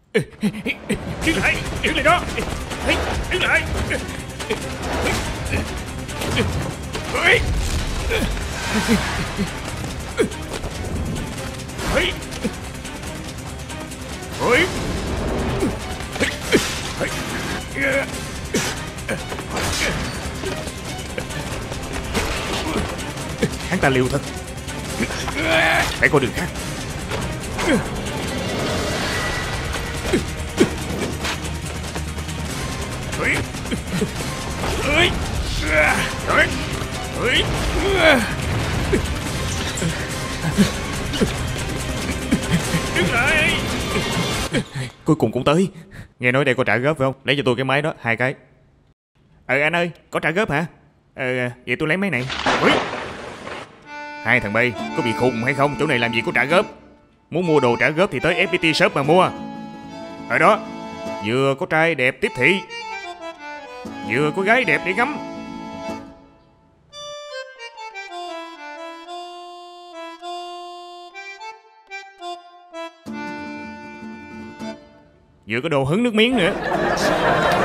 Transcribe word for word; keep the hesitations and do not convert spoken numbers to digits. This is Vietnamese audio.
Đứng lại, đứng lại đó. Đứng lại. Ôi. Ôi. Ôi. Hắn ta liều thật. Phải có đường khác. Ôi. Ôi. Ôi. Ôi. Đứng lại. Cuối cùng cũng tới. Nghe nói đây có trả góp phải không? Lấy cho tôi cái máy đó, hai cái. Ờ anh ơi, có trả góp hả? Ờ vậy tôi lấy máy này. Ui. Hai thằng bay, có bị khùng hay không? Chỗ này làm gì có trả góp. Muốn mua đồ trả góp thì tới ép pê tê Shop mà mua. Ở đó, vừa có trai đẹp tiếp thị, vừa có gái đẹp để ngắm. Vừa có đồ hứng nước miếng nữa.